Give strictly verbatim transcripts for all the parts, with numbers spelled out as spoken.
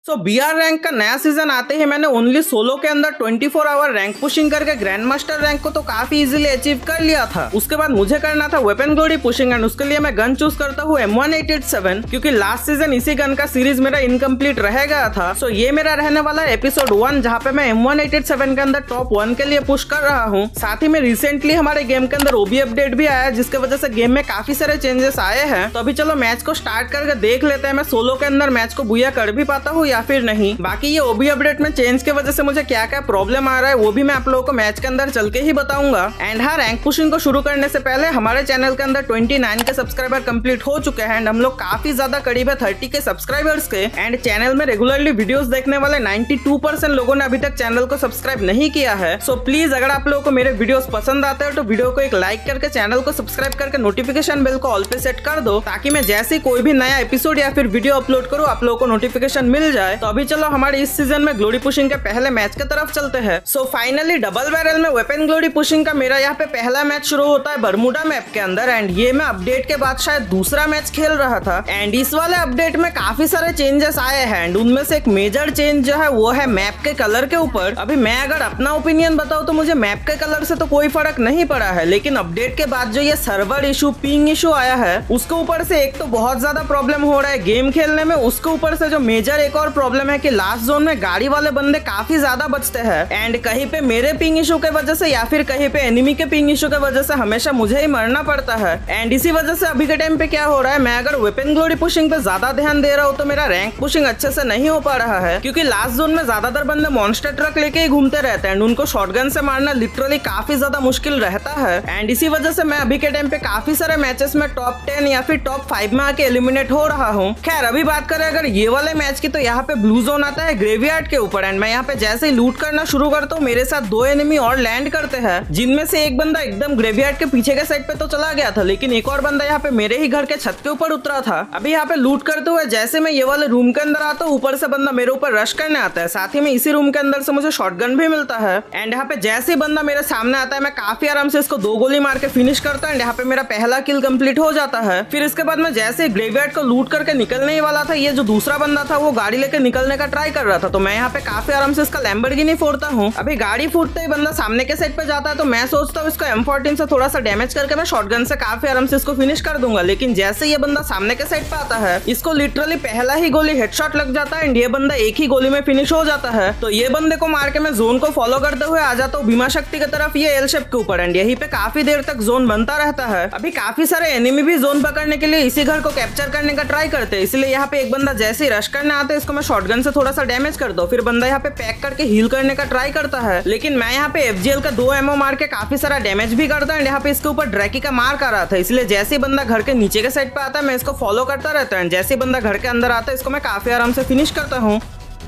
सो B R rank का नया season आते ही मैंने ओनली सोलो के अंदर चौबीस आवर रैंक पुशिंग करके ग्रैंड मास्टर रैंक को तो काफी इजीली अचीव कर लिया था। उसके बाद मुझे करना था वेपन ग्लोरी पुशिंग एंड उसके लिए मैं गन चूज करता हूँ M one eight eight seven, क्योंकि लास्ट सीजन इसी गन का सीरीज मेरा इनकम्प्लीट रह गया था। सो ये मेरा रहने वाला है एपिसोड वन, जहाँ पे मैं M one eight eight seven के अंदर टॉप वन के लिए पुश कर रहा हूँ। साथ ही में रिसेंटली हमारे गेम के अंदर ओबी अपडेट भी आया, जिसके वजह से गेम में काफी सारे चेंजेस आए हैं। तो अभी चलो मैच को स्टार्ट करके देख लेते हैं मैं सोलो के अंदर मैच को बुया कर भी पाता हूँ या फिर नहीं। बाकी ये ओबी अपडेट में चेंज की वजह से मुझे क्या क्या प्रॉब्लम आ रहा है वो भी मैं आप लोगों को मैच के अंदर चल के ही बताऊंगा। एंड हाँ, रैंक पुशिंग को शुरू करने से पहले हमारे चैनल के अंदर उनतीस के सब्सक्राइबर कंप्लीट हो चुके हैं एंड हम लोग काफी ज्यादा करीब है तीस के सब्सक्राइबर्स के। एंड चैनल में रेगुलरली वीडियोस देखने वाले बानवे परसेंट लोगों ने अभी तक चैनल को सब्सक्राइब नहीं किया है। सो प्लीज अगर आप लोगों को मेरे वीडियोस पसंद आते हैं तो वीडियो को एक लाइक करके चैनल को सब्सक्राइब करके नोटिफिकेशन बेल को ऑल पे सेट कर दो, ताकि मैं जैसे कोई भी नया एपिसोड या फिर वीडियो अपलोड करूँ आप लोगों को नोटिफिकेशन मिल जाए। तो अभी चलो हमारे इस सीजन में ग्लोरी पुशिंग के पहले मैच की तरफ चलते हैं। सो फाइनली डबल बैरल में वेपन ग्लोरी पुशिंग का मेरा यहाँ पे पहला मैच शुरू होता है बरमूडा मैप के अंदर। एंड ये मैं अपडेट के बाद शायद दूसरा मैच खेल रहा था। एंड इस वाले अपडेट में काफी सारे चेंजेस आए हैं एंड उनमें से एक मेजर चेंज जो है वो है मैप के कलर के ऊपर। अभी मैं अगर अपना ओपिनियन बताऊं तो मुझे मैप के कलर से तो कोई फर्क नहीं पड़ा है, लेकिन अपडेट के बाद जो ये सर्वर इशू पिंग इशू आया है उसके ऊपर से एक तो बहुत ज्यादा प्रॉब्लम हो रहा है गेम खेलने में। उसके ऊपर से जो मेजर एक और प्रॉब्लम है कि लास्ट जोन में गाड़ी वाले बंदे काफी ज्यादा बचते हैं एंड कहीं पे मेरे पिंग इशू के वजह से या फिर कहीं पे एनिमी के पिंग इशू के वजह से हमेशा मुझे ही मरना पड़ता है। एंड इसी वजह से अभी के टाइम पे क्या हो रहा है, मैं अगर वेपन ग्लोरी पुशिंग पे ज्यादा ध्यान दे रहा हूँ तो मेरा रैंक पुशिंग अच्छे से नहीं हो पा रहा है, क्योंकि लास्ट जोन में ज्यादातर बंदे मॉन्स्टर ट्रक लेके ही घूमते रहते हैं एंड उनको शॉटगन से मारना लिटरली काफी ज्यादा मुश्किल रहता है। एंड इसी वजह से मैं अभी के टाइम पे काफी सारे मैचेस में टॉप टेन या फिर टॉप फाइव में आके एलिमिनेट हो रहा हूँ। खैर अभी बात करें अगर ये वाले मैच की, तो यहाँ पे ब्लू जोन आता है ग्रेवयार्ड के ऊपर एंड मैं यहाँ पे जैसे ही लूट करना शुरू करता हूँ मेरे साथ दो एनिमी और लैंड करते हैं, जिनमें से एक बंदा एकदम ग्रेवयार्ड के पीछे के साइड पे तो चला गया था, लेकिन एक और बंदा यहाँ पे मेरे ही घर के छत के ऊपर उतरा था। अभी यहाँ पे लूट करते हुए जैसे मैं ये वाले रूम के अंदर आता हूँ, ऊपर से बंदा मेरे ऊपर रश करने आता है। साथ ही में इसी रूम के अंदर से मुझे शॉटगन भी मिलता है एंड यहाँ पे जैसे ही बंदा मेरे सामने आता है मैं काफी आराम से इसको दो गोली मार के फिनिश करता हूँ एंड यहाँ पे मेरा पहला किल कंप्लीट हो जाता है। फिर इसके बाद मैं जैसे ग्रेवयार्ड को लूट करके निकलने ही वाला था, ये जो दूसरा बंदा था वो गाड़ी लेके निकलने का ट्राई कर रहा था, तो मैं यहाँ पे काफी आराम से इसका लैम्बोर्गिनी फोड़ता हूँ। अभी गाड़ी फूटते ही बंदा सामने के साइड पे जाता है, तो मैं सोचता हूँ इसको एम फोर्टीन से थोड़ा सा डैमेज करके मैं शॉटगन से काफी आराम से इसको फिनिश कर दूंगा, लेकिन जैसे ये बंदा सामने के साइड पे आता है इसको लिटरली पहला ही गोली हेडशॉट लग जाता है एंड ये बंदा एक ही गोली में फिनिश हो जाता है। तो ये बंदे को मार के मैं जोन को फॉलो करते हुए आ जाता हूँ भीमा शक्ति की तरफ, ये एल शेप के ऊपर एंड यहीं पे काफी देर तक जोन बनता रहता है। अभी काफी सारे एनिमी भी जोन पकड़ने के लिए इसी घर को कैप्चर करने का ट्राई करते हैं, इसलिए यहाँ पे एक बंदा जैसे ही रश करने आता है इसको मैं शॉटगन से थोड़ा सा डैमेज कर दो। फिर बंदा यहाँ पे पैक करके हील करने का ट्राई करता है, लेकिन मैं यहाँ पे एफजीएल का दो एमओ मार के काफी सारा डैमेज भी करता है। यहाँ पे इसके ऊपर ड्रैकी का मार कर रहा था, इसलिए जैसे ही बंदा घर के नीचे के साइड पे आता है मैं इसको फॉलो करता रहता है। जैसे ही बंदा घर के अंदर आता है इसको मैं काफी आराम से फिनिश करता हूँ।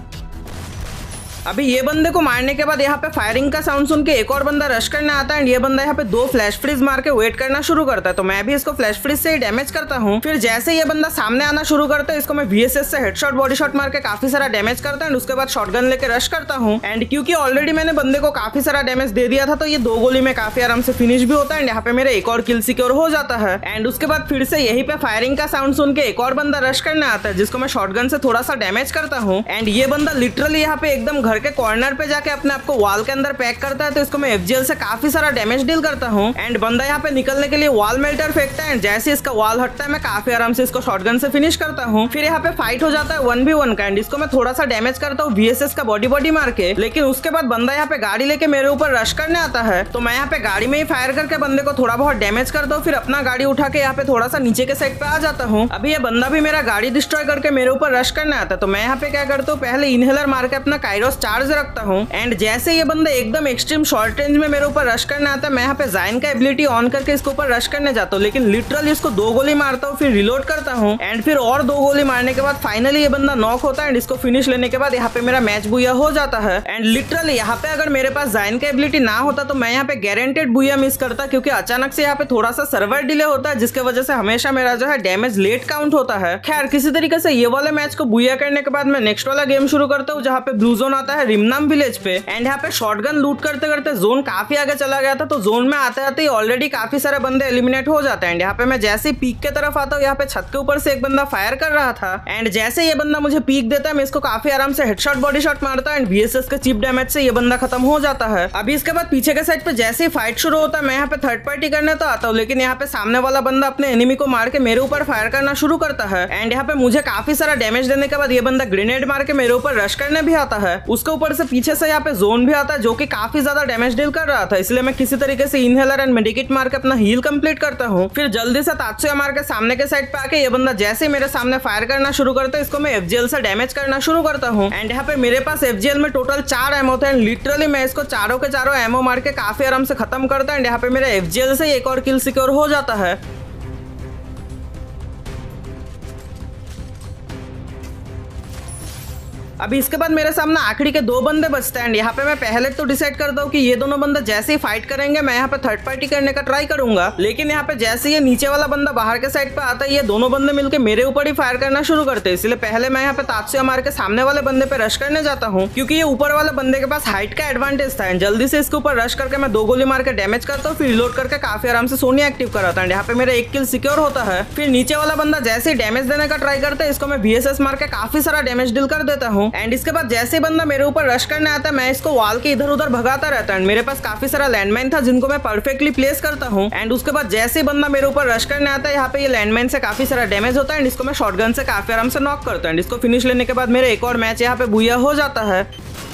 अभी ये बंदे को मारने के बाद यहाँ पे फायरिंग का साउंड सुन के एक और बंदा रश करने आता है एंड ये बंदा यहाँ पे दो फ्लैश फ्रीज मार के वेट करना शुरू करता है, तो मैं भी इसको फ्लैश फ्रीज से ही डैमेज करता हूँ। फिर जैसे ये बंदा सामने आना शुरू करता है इसको मैं वीएसएस से हेडशॉट बॉडी शॉट मार के काफी सारा डैमेज करता है एंड उसके बाद शॉटगन लेके रश करता हूँ। एंड क्योंकि ऑलरेडी मैंने बंदे को काफी सारा डैमेज दे दिया था तो ये दो गोली में काफी आराम से फिनिश भी होता है एंड यहाँ पे मेरा एक और किल सिक्योर हो जाता है। एंड उसके बाद फिर से यही पे फायरिंग का साउंड सुन के एक और बंदा रश करने आता है, जिसको मैं शॉटगन से थोड़ा सा डैमेज करता हूँ एंड ये बंदा लिटरली यहाँ पे एकदम घर के कॉर्नर पे जाके अपने आप को वॉल के अंदर पैक करता है, तो इसको मैं एफजीएल से काफी सारा डैमेज डील करता हूँ। एंड बंदा यहाँ पे निकलने के लिए वॉल मेल्टर फेंकता है एंड जैसे इसका वॉल हटता है मैं काफी आराम से इसको शॉटगन से फिनिश करता हूँ। फिर यहाँ पे फाइट हो जाता है वन बी वन का एंड इसको मैं थोड़ा सा डैमेज करता हूँ वीएसएस का बॉडी बॉडी मार के, लेकिन उसके बाद बंदा यहाँ पे गाड़ी लेके मेरे ऊपर रश करने आता है, तो मैं यहाँ पे गाड़ी में ही फायर करके बंदे को थोड़ा बहुत डैमेज करता हूँ। फिर अपना गाड़ी उठा के यहाँ पे थोड़ा सा नीचे के साइड पे आ जाता हूँ। अभी ये बंदा भी मेरा गाड़ी डिस्ट्रॉय करके मेरे ऊपर रश करने आता है, तो मैं यहाँ पे क्या करता हूँ पहले इनहेलर मार के अपना काइरोस चार्ज रखता हूँ एंड जैसे ये बंदा एकदम एक्सट्रीम शॉर्ट रेंज में मेरे ऊपर रश करने आता है मैं यहाँ पे जाइन का एबिलिटी ऑन करके इसके ऊपर रश करने जाता हूँ, लेकिन लिटरली इसको दो गोली मारता हूँ फिर रिलोड करता हूँ एंड फिर और दो गोली मारने के बाद फाइनली ये बंदा नॉक होता है एंड इसको फिनिश लेने के बाद यहाँ पे मेरा मैच बुया हो जाता है। एंड लिटरली यहाँ पे अगर मेरे पास जाइन का एबिलिटी ना होता तो मैं यहाँ पे गारंटेड बुया मिस करता, क्योंकि अचानक से यहाँ पे थोड़ा सा सर्वर डिले होता है जिसके वजह से हमेशा मेरा जो है डैमेज लेट काउंट होता है। खैर किसी तरीके से ये वाले मैच को बुया करने के बाद मैं नेक्स्ट वाला गेम शुरू करता हूँ, जहाँ पे ब्लू जोन आता आता है रिमनाम विलेज पे एंड यहाँ पे शॉटगन लूट करते करते जोन काफी आगे चला गया था। तो जोन में आते आते ही ऑलरेडी काफी सारे बंदे एलिमिनेट हो जाते हैं। यहाँ पे मैं जैसे ही पीक के तरफ आता हूँ, यहाँ पे छत के ऊपर से एक बंदा फायर कर रहा था एंड जैसे ये बंदा मुझे पीक देता है, मैं इसको काफी आराम से हेडशॉट बॉडी शॉट मारता है एंड वीएसएस के चीप डैमेज से ये बंदा खत्म हो जाता है। अभी इसके बाद पीछे के साइड पे जैसे ही फाइट शुरू होता है, मैं यहाँ पे थर्ड पार्टी करने तो आता हूँ, लेकिन यहाँ पे सामने वाला बंदा अपने एनिमी को मार के मेरे ऊपर फायर करना शुरू करता है एंड यहाँ पे मुझे काफी सारा डैमेज देने के बाद ये बंदा ग्रेनेड मार के मेरे ऊपर रश करने भी आता है। उसके ऊपर से पीछे से यहाँ पे जोन भी आता है जो कि काफी ज्यादा डैमेज डील कर रहा था, इसलिए मैं किसी तरीके से इनहेलर एंड मेडिकेट मार के अपना हील कंप्लीट करता हूँ। फिर जल्दी से तात्सुया मार के सामने के साइड पे आके ये बंदा जैसे मेरे सामने फायर करना शुरू करता है, इसको मैं एफजीएल से डैमेज करना शुरू करता हूँ एंड यहाँ पे मेरे पास एफजीएल में टोटल चार एमओ थे एंड लिटरली मैं इसको चारों के चारों एमओ मार के काफी आराम से खत्म करता है एंड यहाँ पे मेरा एफजीएल से एक और किल सिक्योर हो जाता है। अभी इसके बाद मेरे सामने आखिरी के दो बंदे बचते हैं एंड यहाँ पे मैं पहले तो डिसाइड करता हूँ कि ये दोनों बंदे जैसे ही फाइट करेंगे मैं यहाँ पे थर्ड पार्टी करने का ट्राई करूंगा, लेकिन यहाँ पे जैसे ये नीचे वाला बंदा बाहर के साइड पे आता है, ये दोनों बंदे मिलकर मेरे ऊपर ही फायर करना शुरू करते हैं। इसलिए पहले मैं यहाँ पे तात्सुया मार के सामने वाले बंदे पे रश करने जाता हूँ, क्योंकि ये ऊपर वाले बंदे के पास हाइट का एडवांटेज था एंड जल्दी से इसके ऊपर रश करके मैं दो गोली मार के डैमेज करता हूँ, फिर रिलोड करके काफी आराम से सोनिया एक्टिव कराता है। यहाँ पे मेरा एक किल सिक्योर होता है। फिर नीचे वाला बंदा जैसे ही डैमेज देने का ट्राई करता है, इसको मैं वीएसएस मार के काफी सारा डैमेज डील कर देता हूँ एंड इसके बाद जैसे बंदा मेरे ऊपर रश करने आता है, मैं इसको वॉल के इधर उधर भगाता रहता है। मेरे पास काफी सारा लैंडमाइन था जिनको मैं परफेक्टली प्लेस करता हूँ एंड उसके बाद जैसे ही बंदा मेरे ऊपर रश करने आता है, यहाँ पे ये लैंडमाइन से काफी सारा डैमेज होता है एंड इसको मैं शॉटगन से काफी आराम से नॉक करता हूँ। इसको फिनिश लेने के बाद मेरा एक और मैच यहाँ पे बुया हो जाता है।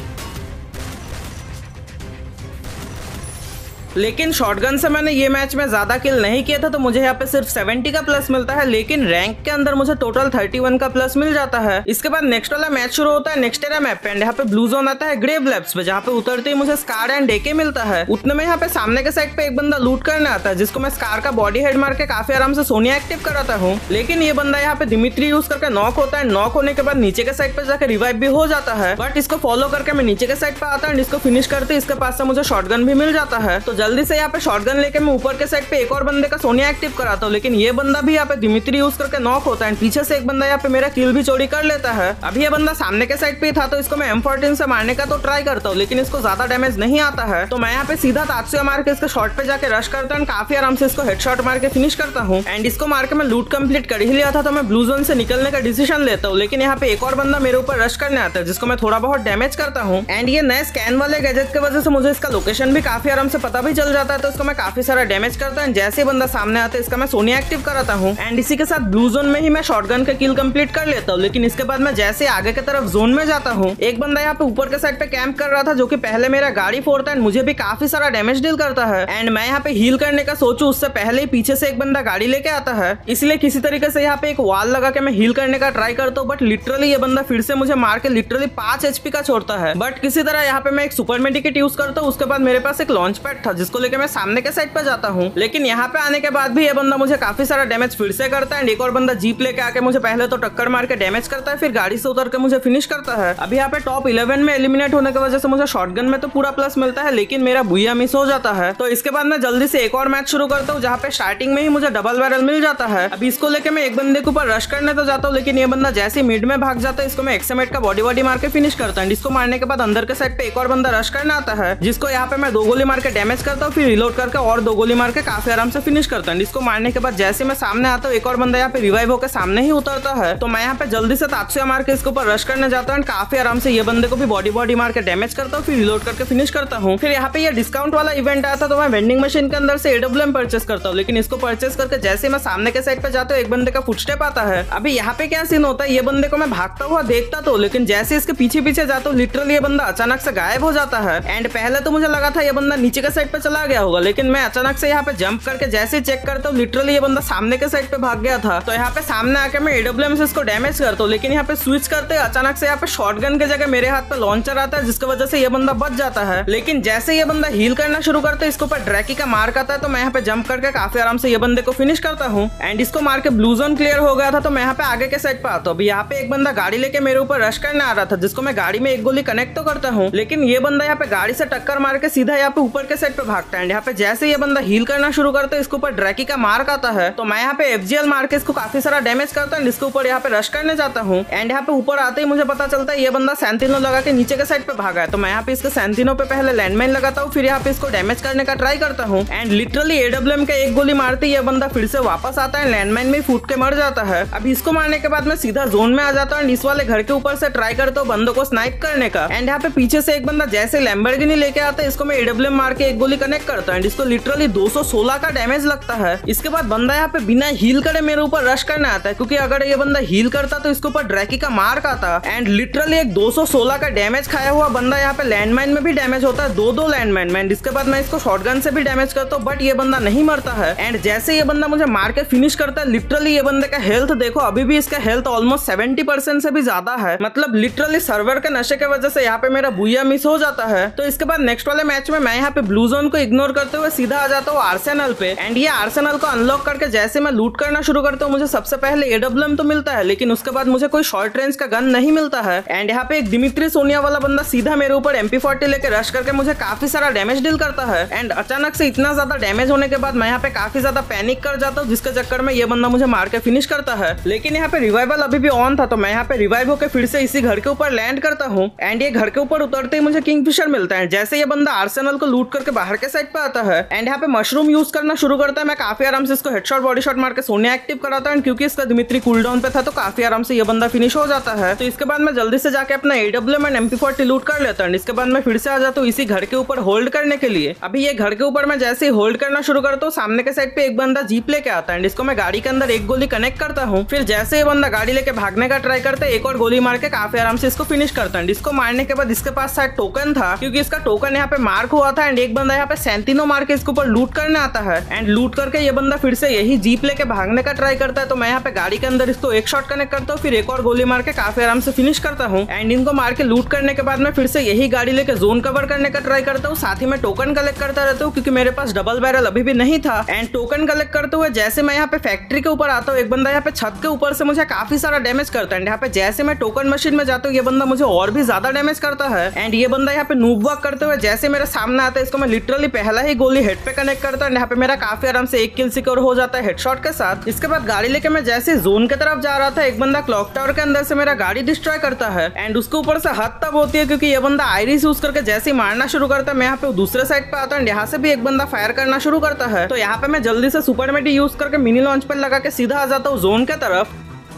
लेकिन शॉटगन से मैंने ये मैच में ज्यादा किल नहीं किया था, तो मुझे यहाँ पे सिर्फ सत्तर का प्लस मिलता है, लेकिन रैंक के अंदर मुझे टोटल इकतीस का प्लस मिल जाता है। इसके बाद नेक्स्ट वाला मैच शुरू होता है नेक्स्ट एरा मैप पे एंड यहाँ पे ब्लू जोन आता है ग्रेव लैब्स पे, जहाँ पे उतरते ही मुझे स्कार एंड डेके मिलता है। उतने में यहाँ पे सामने के साइड पे एक बंदा लूट करने आता है, जिसको मैं स्कार का बॉडी हेड मार के काफी आराम से सोनिया एक्टिव कराता हूँ, लेकिन ये बंदा यहाँ पे दिमित्री यूज करके नॉक होता है। नॉक होने के बाद नीचे के साइड पे जाकर रिवाइव भी हो जाता है, बट इसको फॉलो करके मैं नीचे के साइड पे आता हूँ, इसको फिनिश करते इसके पास से मुझे शॉटगन भी मिल जाता है। तो जल्दी से यहाँ पे शॉटगन लेके मैं ऊपर के साइड पे एक और बंदे का सोनिया एक्टिव कराता हूँ, लेकिन ये बंदा भी यहाँ पे दिमित्री यूज करके नॉक होता है। पीछे से एक बंदा यहाँ पे मेरा किल भी चोरी कर लेता है। अभी ये बंदा सामने के साइड पे था, तो इसको मैं एम फोर्टीन से मारने का तो ट्राई करता हूँ, लेकिन इसको ज्यादा डैमेज नहीं आता है। तो मैं यहाँ पे सीधा तात्सुया मार के इसके शॉट पे जाके रश करता हूँ, काफी आराम से इसको हेडशॉट मार के फिनिश करता हूँ एंड इसको मार के मैं लूट कंप्लीट कर ही लिया था। तो मैं ब्लू जोन से निकलने का डिसीजन लेता हूँ, लेकिन यहाँ पे एक और बंदा मेरे ऊपर रश करने आता है, जिसको मैं थोड़ा बहुत डैमेज करता हूँ एंड ये नए स्कैन वाले गैजेट की वजह से मुझे इसका लोकेशन भी काफी आराम से पता भी चल जाता है। तो इसको मैं काफी सारा डैमेज करता है। जैसे बंदा सामने आता है, इसका मैं सोनिया एक्टिव कराता हूँ एंड इसी के साथ ब्लू जोन में ही मैं शॉटगन का किल कंप्लीट कर लेता हूँ। लेकिन इसके बाद मैं जैसे आगे की तरफ जोन में जाता हूँ, एक बंदा यहाँ पे ऊपर के साइड पे कैंप कर रहा था, जो कि पहले मेरा गाड़ी फोड़ता है, मुझे भी काफी सारा डैमेज डील करता है एंड मैं यहाँ पे हील करने का सोचूं उससे पहले ही पीछे से एक बंदा गाड़ी लेके आता है, इसलिए किसी तरीके से यहाँ पे एक वॉल लगा के मैं हील करने का ट्राई करता हूँ, बट लिटरली ये बंदा फिर से मुझे मार के लिटरली पांच एचपी का छोड़ता है। बट किसी तरह यहाँ पे मैं एक सुपर मेडिकेट यूज करता हूँ। उसके बाद मेरे पास एक लॉन्च पैड था, जिसको लेके मैं सामने के साइड पे जाता हूँ, लेकिन यहाँ पे आने के बाद भी ये बंदा मुझे काफी सारा डैमेज फिर से करता है। एक और बंदा जीप लेके आके मुझे पहले तो टक्कर मार के डैमेज करता है, फिर गाड़ी से उतर के मुझे फिनिश करता है। अभी यहाँ पे टॉप इलेवन में एलिमिनेट होने की वजह से मुझे शॉटगन में तो पूरा प्लस मिलता है, लेकिन मेरा बुया मिस हो जाता है। तो इसके बाद मैं जल्दी से एक और मैच शुरू करता हूँ, जहाँ पे स्टार्टिंग में ही मुझे डबल बैरल मिल जाता है। अभी इसको लेके मैं एक बंदे के ऊपर रश करने तो जाता हूँ, लेकिन ये बंदा जैसे मिड में भाग जाता है, इसको मैं एक्समेट का बॉडी बॉडी मार के फिनिश करता हूँ। इसको मारने के बाद अंदर के साइड पे एक और बंदा रश करना आता है, जिसको यहाँ पे मैं दो गोली मार के डैमेज करता हूँ, फिर रिलोड करके और दो गोली मार के काफी आराम से फिनिश करता हूँ। इसको मारने के बाद जैसे मैं सामने आता हूँ, एक और बंदा यहाँ पे रिवाइव होकर सामने ही उतरता है। तो मैं यहाँ पे जल्दी से तात्सुया मार के इसके ऊपर रश करने जाता हूँ, काफी आराम से ये बंदे को भी बॉडी बॉडी मार के डैमेज करता हूँ, फिर रिलोड करके फिनिश करता हूँ। फिर यहाँ पे ये डिस्काउंट वाला इवेंट आया था, तो मैं वेंडिंग मशीन के अंदर से एडब्ल्यूएम परचेस करता हूँ, लेकिन इसको परचेस करके जैसे मैं सामने के साइड पे जाता हूँ, एक बंदे का फुटस्टेप आता है। अभी यहाँ पे क्या सीन होता है, ये बंदे को मैं भागता हुआ देखता तो, लेकिन जैसे इसके पीछे पीछे जाता हूँ, लिटरली ये बंदा अचानक से गायब हो जाता है एंड पहले तो मुझे लगा था ये बंदा नीचे के साइड पे चला गया होगा, लेकिन मैं अचानक से यहाँ पे जंप करके जैसे चेक करता हूँ, लिटरली ये बंदा सामने के साइड पे भाग गया था। तो यहाँ पे सामने आके मैं एडब्ल्यूएम से इसको डैमेज करता हूँ, लेकिन यहाँ पे स्विच करते अचानक से यहाँ पे शॉटगन के जगह मेरे हाथ पे लॉन्चर आता है, जिसकी वजह से ये बंदा बच जाता है। लेकिन जैसे ये बंदा हील करना शुरू करता है, इसके ऊपर ड्रैकी का मार्क आता है, तो मैं यहाँ पे जंप करके काफी आराम से ये बंदे को फिनिश करता हूँ एंड इसको मार के ब्लू जोन क्लियर हो गया था। तो मैं यहाँ पे आगे के साइड पे आता हूँ। अभी यहाँ पे एक बंदा गाड़ी लेके मेरे ऊपर रश करने आ रहा था, जिसको मैं गाड़ी में एक गोली कनेक्ट तो करता हूँ, लेकिन ये बंदा यहाँ पे गाड़ी से टक्कर मार के सीधा यहाँ पे ऊपर के साइड पे भागता है एंड यहाँ पे जैसे ये बंदा हील करना शुरू करता है, इसके ऊपर ड्रैकी का मार्क आता है। तो मैं यहाँ पे एफजीएल मार के इसको काफी सारा डैमेज करता हूँ, इसके ऊपर यहाँ पे रश करने जाता हूँ एंड यहाँ पे ऊपर आते ही मुझे पता चलता है ये बंदा सैंतीनो लगा के नीचे के साइड पे भागा है। तो मैं यहाँ पे इसके सैंतीनो पे पहले लैंडमाइन लगाता हूँ, फिर यहाँ पे इसको डैमेज करने का ट्राई करता हूँ एंड लिटरली एडब्ल्यूएम का एक गोली मारते ये बंदा फिर से वापस आता है, लैंडमाइन में फूट के मर जाता है। अभी इसको मारने के बाद मैं सीधा जोन में आ जाता हूँ, इस वाले घर के ऊपर से ट्राई करता हूँ बंदों को स्नाइप करने का एंड यहाँ पे पीछे से एक बंदा जैसे लैम्बोर्गिनी लेके आता है, इसको मैं एडब्ल्यूएम मार के एक गोली कनेक्ट करता हूँ, इसको लिटरली दो सौ सोलह का डैमेज लगता है। इसके बाद बंदा यहाँ पे बिना हील करे मेरे ऊपर रश करने आता है, क्योंकि अगर ये बंदा हील करता तो इसके ऊपर ड्रैकी का मार्क आता एंड लिटरली एक दो सौ सोलह का डैमेज खाया हुआ बंदा यहाँ पे लैंडमाइन में भी डैमेज होता है, दो दो लैंडमाइन में। इसके बाद मैं इसको शॉटगन से भी डैमेज करता हूँ, बट ये बंदा नहीं मरता है एंड जैसे ये बंदा मुझे मार के फिनिश करता है, लिटरली ये बंदे का हेल्थ देखो, अभी भी इसका हेल्थ ऑलमोस्ट सेवेंटी परसेंट से भी ज्यादा है। मतलब लिटरली सर्वर के नशे के वजह से यहाँ पे मेरा बुया मिस हो जाता है। तो इसके बाद नेक्स्ट वाले मैच में मैं यहाँ पे ब्लू जोन को इग्नोर करते हुए सीधा आ जाता हूँ आर्सेनल पे एंड ये आर्सेनल को अनलॉक करके जैसे मैं लूट करना शुरू करता हूँ, मुझे सबसे पहले एडब्ल्यूएम तो मिलता है, लेकिन उसके बाद मुझे कोई शॉर्ट रेंज का गन नहीं मिलता है एंड यहाँ पे एक दिमित्री सोनिया वाला बंदा सीधा मेरे ऊपर एम पी फोर्टी लेके रश करके मुझे काफी सारा डैमेज डील करता है एंड अचानक से इतना ज्यादा डैमेज होने के बाद मैं यहाँ पे काफी ज्यादा पैनिक कर जाता हूँ, जिसके चक्कर में ये बंदा मुझे मार के फिनिश करता है। लेकिन यहाँ पे रिवाइवल अभी भी ऑन था, तो मैं यहाँ पे रिवाइव होकर फिर से इसी घर के ऊपर लैंड करता हूँ एंड ये घर के ऊपर उतरते ही मुझे किंगफिशर मिलता है। जैसे ये बंदा आर्सेनल को लूट करके बाहर के साइड पे आता है एंड यहाँ पे मशरूम यूज करना शुरू करता है, मैं काफी आराम से इसको हेडशॉट बॉडी शॉट मार के सोनिया एक्टिव कराता हूँ, क्योंकि इसका दिमित्री कूलडाउन पे था तो काफी आराम से ये बंदा फिनिश हो जाता है। तो इसके बाद मैं जल्दी से जाके अपना AWM and M P forty loot कर लेता हूँ। इसके बाद मैं फिर से आ जाता हूँ इसी घर के ऊपर होल्ड करने के लिए। अभी ये घर के ऊपर मैं जैसे ही होल्ड करना शुरू करता हूँ, सामने के साइड पे एक बंदा जीप लेके आता है, इसको मैं गाड़ी के अंदर एक गोली कनेक्ट करता हूँ। फिर जैसे ये बंदा गाड़ी लेके भागने का ट्राई करता है, एक और गोली मार के काफी आराम से इसको फिनिश करता है। इसको मारने के बाद इसके पास शायद टोकन था, क्योंकि इसका टोकन यहाँ पे मार्क हुआ था एंड एक बंदा यहाँ पे सैंतीनो मार के इसके ऊपर लूट करने आता है एंड लूट करके ये बंदा फिर से यही जीप लेके भागने का ट्राई करता है। तो मैं यहाँ पे गाड़ी के अंदर इसको एक शॉट कनेक्ट करता हूँ, फिर एक और गोली मार के काफी आराम से फिनिश करता हूँ एंड इनको मार के लूट करने के बाद मैं फिर से यही गाड़ी लेके जोन कवर करने का ट्राई करता हूँ। साथ ही मैं टोकन कलेक्ट करता रहता हूँ, क्योंकि मेरे पास डबल बैरल अभी भी नहीं था एंड टोकन कलेक्ट करते हुए जैसे मैं यहाँ पे फैक्ट्री के ऊपर आता हूँ, एक बंदा यहाँ पे छत के ऊपर से मुझे काफी सारा डैमेज करता है। यहाँ पे जैसे मैं टोकन मशीन में जाता हूँ, ये बंदा मुझे और भी ज्यादा डैमेज करता है एंड ये बंदा यहाँ पे नूब वॉक करते हुए जैसे मेरे सामने आता है, इसको मैं लिटरली पहला ही गोली हेड पे कनेक्ट करता हूँ। यहाँ पे मेरा काफी आराम से एक किल सिक्योर हो जाता है हेडशॉट के साथ। इसके बाद गाड़ी लेके मैं जैसे जोन की तरफ जा रहा था, एक बंदा क्लॉक टावर के अंदर से मेरा गाड़ी डिस्ट्रॉय करता है एंड उसके ऊपर से हद तब होती है क्योंकि ये बंदा आयरिस यूज करके जैसे ही मारना शुरू करता है, मैं यहाँ पे दूसरे साइड पे आता हूँ, यहाँ से भी एक बंदा फायर करना शुरू करता है। तो यहाँ पे मैं जल्दी से सुपर मेडी यूज करके मिनी लॉन्च पैड लगा के सीधा आ जाता हूँ जोन के तरफ।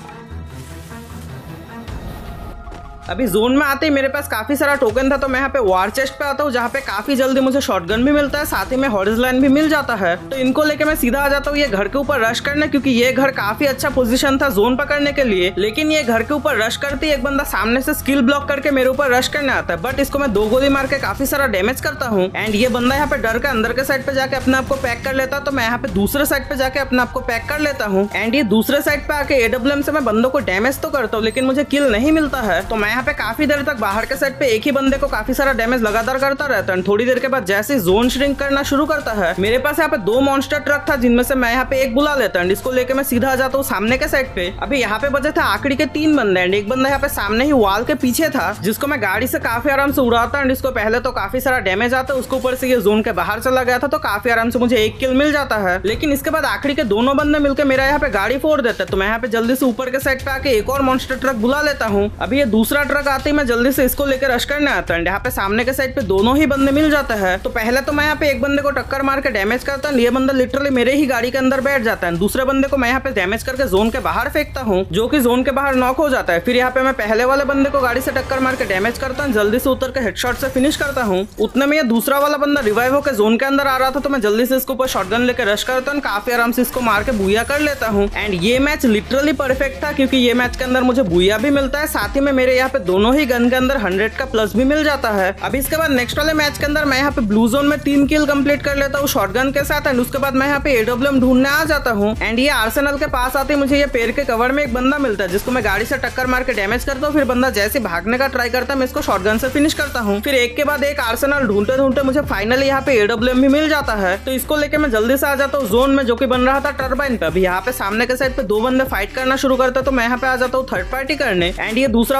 अभी जोन में आते ही मेरे पास काफी सारा टोकन था, तो मैं यहाँ पे वार चेस्ट पे आता हूँ, जहाँ पे काफी जल्दी मुझे शॉटगन भी मिलता है, साथ ही में हॉरिजॉन्टल भी मिल जाता है। तो इनको लेके मैं सीधा आ जाता हूँ ये घर के ऊपर रश करने, क्योंकि ये घर काफी अच्छा पोजीशन था जोन पकड़ने के लिए। लेकिन ये घर के ऊपर रश करते ही एक बंदा सामने से स्किल ब्लॉक करके मेरे ऊपर रश करने आता है, बट इसको मैं दो गोली मार के काफी सारा डैमेज करता हूँ एंड ये बंदा यहाँ पे डर के अंदर के साइड पे जाके अपने आप को पैक कर लेता, तो मैं यहाँ पे दूसरे साइड पे जाके अपने आप को पैक कर लेता हूँ एंड ये दूसरे साइड पे आके एडब्ल्यूएम से मैं बंदों को डैमेज तो करता हूँ, लेकिन मुझे किल नहीं मिलता है। तो मैं यहाँ पे काफी देर तक बाहर के साइड पे एक ही बंदे को काफी सारा डैमेज लगातार करता रहता है। थोड़ी देर के बाद जैसे जोन श्रिंक करना शुरू करता है, मेरे पास यहाँ पे दो मॉन्स्टर ट्रक था, जिनमें से मैं यहाँ पे एक बुला लेता हूँ, इसको लेके मैं सीधा आ जाता हूँ सामने के साइड पे। अभी यहाँ पे बचे थे आखिरी के तीन बंदे एंड एक बंदा यहाँ पे सामने ही वॉल के पीछे था, जिसको मैं गाड़ी से काफी आराम से उड़ाता हूँ। इसको पहले तो काफी सारा डैमेज आता है, उसके ऊपर से ये जोन के बाहर चला गया था, तो काफी आराम से मुझे एक किल मिल जाता है। लेकिन इसके बाद आखिरी के दोनों बंदे मिलकर मेरा यहाँ पे गाड़ी फोड़ देते हैं, तो मैं यहाँ पे जल्दी से ऊपर के साइड पे आके एक और मॉन्स्टर ट्रक बुला लेता हूँ। अभी ये दूसरा ट्रक आते ही मैं जल्दी से इसको लेकर रश करने आता है। यहाँ पे सामने के साइड पे दोनों ही बंदे मिल जाते हैं। तो पहले तो मैं यहाँ पे एक बंदे को टक्कर मार के डैमेज करता हूँ, ये बंदा लिटरली मेरे ही गाड़ी के अंदर बैठ जाता है। दूसरे बंदे को मैं यहाँ पे डैमेज करके जोन के बाहर फेंकता हूँ, जो कि जोन के बाहर नॉक हो जाता है। फिर यहाँ पे मैं पहले वाले बंदे को गाड़ी से टक्कर मार के डैमेज करता हूँ, जल्दी से उतर के हेडशॉट से फिनिश करता हूँ। उतने में ये दूसरा वाला बंदा रिवाइव होकर जोन के अंदर आ रहा था, तो मैं जल्दी से इसके ऊपर शॉटगन लेकर रश करता हूँ, काफी आराम से इसको मार के बुया कर लेता हूँ एंड ये मैच लिटरली परफेक्ट था, क्योंकि ये मैच के अंदर मुझे बुया भी मिलता है, साथ ही में मेरे यहाँ पे दोनों ही गन के अंदर हंड्रेड का प्लस भी मिल जाता है। अब इसके बाद नेक्स्ट वाले मैच के अंदर मैं यहाँ पे ब्लू जोन में तीन किल कंप्लीट कर लेता हूँ शॉटगन के साथ एंड उसके बाद मैं यहाँ पे एडब्ल्यूएम ढूंढने आ जाता हूँ एंड ये आर्सेनल के पास आते ही मुझे ये पेड़ के कवर में एक बंदा मिलता है, जिसको मैं गाड़ी से टक्कर मार के डैमेज करता हूँ। फिर बंदा जैसे भागने का ट्राई करता है, मैं इसको शॉटगन से फिनिश करता हूँ। फिर एक के बाद एक आर्सेनल ढूंढते ढूंढते मुझे फाइनली यहाँ पे एडब्ल्यूएम भी मिल जाता है, तो इसको लेके मैं जल्दी से आ जाता हूँ जोन में, जो कि बन रहा था टर्बाइन पे। अभी यहाँ पे सामने के साइड पे दो बंदे फाइट करना शुरू करते, तो मैं यहाँ पे आ जाता हूँ थर्ड पार्टी करने एंड ये दूसरा वाला बंदा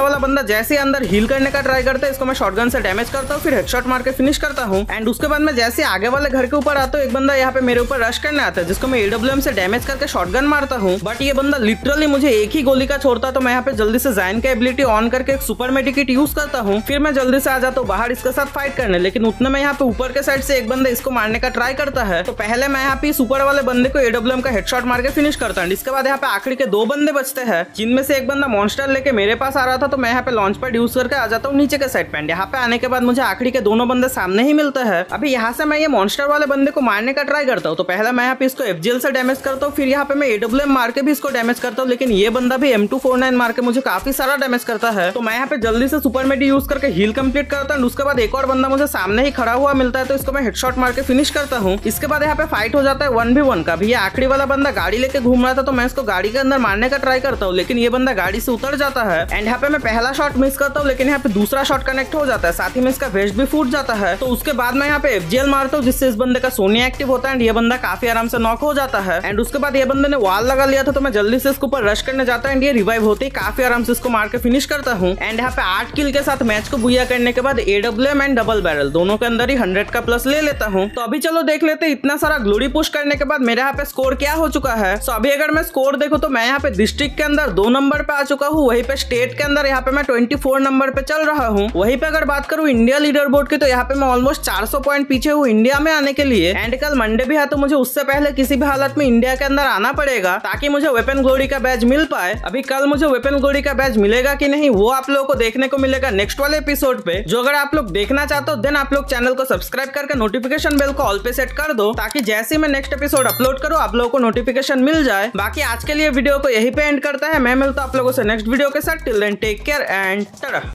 जैसे अंदर हील करने का ट्राई करते हैं, इसको मैं शॉटगन से डैमेज करता हूँ, फिर हेडशॉट मार के फिनिश करता हूँ। एंड उसके बाद मैं जैसे आगे वाले घर के ऊपर आता हूँ, एक बंदा यहाँ पे मेरे ऊपर रश करने आता है, जिसको मैं एडब्ल्यूएम से डैमेज करके शॉटगन मारता हूँ। बट ये बंदा लिटरली मुझे एक ही गोली का छोड़ता, तो मैं यहाँ पे जल्दी से जाइन का एबिलिटी ऑन करके एक सुपर मेडिकेट यूज करता हूँ। फिर मैं जल्दी से आ जाता हूँ बाहर इसके साथ फाइट करने। लेकिन उतने में यहाँ पे ऊपर के साइड से एक बंदा इसको मारने का ट्राई करता है, तो पहले मैं यहाँ पे सुपर वाले बंदे को एडब्ल्यूएम का हेडशॉट मार के फिनिश करता हूँ। इसके बाद यहाँ पे आखिरी के दो बंदे बचते हैं, जिनमें से एक बंदा मॉन्स्टर लेके मेरे पास आ रहा था, तो मैं यहाँ पे लॉन्च पैड यूज करके आ जाता हूँ नीचे के साइड पे। यहाँ पे आने के बाद मुझे आखिरी के दोनों बंदे सामने ही मिलते हैं। अभी यहाँ से मैं ये मॉन्स्टर वाले बंदे को मारने का ट्राई करता हूँ, तो पहले मैं यहाँ पे इसको एफजीएल से डैमेज करता हूँ, फिर यहाँ पे मैं एडब्ल्यूएम मार के भी इसको डैमेज करता हूँ। लेकिन ये बंदा भी एम टू फोर नाइन मार के मुझे काफी सारा डैमेज करता है, तो मैं यहाँ पे जल्दी से सुपर मेडी यूज करके हील कंप्लीट करता हूँ। उसके बाद एक और बंदा मुझे सामने ही खड़ा हुआ मिलता है, तो इसको मैं हेडशॉट मार के फिनिश करता हूँ। इसके बाद यहाँ पे फाइट हो जाता है वन वी वन का। भी ये आखिरी वाला बंदा गाड़ी लेके घूम रहा था, तो मैं इसको गाड़ी के अंदर मारने का ट्राई करता हूँ, लेकिन ये बंदा गाड़ी से उतर जाता है। एंड यहाँ पे मैं पहला शॉट मिस करता हूँ, लेकिन यहाँ पे दूसरा शॉट कनेक्ट हो जाता है, साथ ही में इसका वेस्ट भी फूट जाता है। तो उसके बाद मैं यहाँ पे एफजीएल मारता हूँ, जिससे इस बंदे का सोनी एक्टिव होता है एंड ये बंदा काफी आराम से नॉक हो जाता है। एंड उसके बाद ये बंदे ने वॉल लगा लिया था, तो मैं जल्दी से इसके ऊपर रश करने जाता है एंड ये रिवाइव होते ही काफी आराम से इसको मार के फिनिश करता हूँ। एंड यहाँ पे आठ किल के साथ मैच को बुया करने के बाद एडब्ल्यूएम एंड डबल बैरल दोनों के अंदर ही हंड्रेड का प्लस ले लेता हूँ। तो अभी चलो देख लेते हैं इतना सारा ग्लोरी पुश करने के बाद मेरे यहाँ पे स्कोर क्या हो चुका है। सो अभी अगर मैं स्कोर देखो तो मैं यहाँ पे डिस्ट्रिक्ट के अंदर दो नंबर पे आ चुका हूँ, वहीं पे स्टेट के अंदर यहाँ पे मैं ट्वेंटी फोर नंबर पे चल रहा हूँ। वहीं पे अगर बात करूँ इंडिया लीडर बोर्ड की, तो यहाँ पे मैं ऑलमोस्ट चार सौ पॉइंट पीछे हूँ इंडिया में आने के लिए। एंड कल मंडे भी है, तो मुझे उससे पहले किसी भी हालत में इंडिया के अंदर आना पड़ेगा, ताकि मुझे वेपन ग्लोरी का बैज मिल पाए। अभी कल मुझे वेपन ग्लोरी का बैज मिलेगा कि नहीं, वो आप लोगों को देखने को मिलेगा नेक्स्ट वाले एपिसोड पे। जो अगर आप लोग देखना चाहते हो देन आप लोग चैनल को सब्सक्राइब करके नोटिफिकेशन बेल को ऑल पे सेट कर दो, ताकि जैसे ही मैं नेक्स्ट एपिसोड अपलोड करूँ आप लोगों को नोटिफिकेशन मिल जाए। बाकी आज के लिए वीडियो को यही पे एंड करता है, मैं मिलता हूँ आप लोगों से नेक्स्ट वीडियो के साथ। Till then take care and Tata.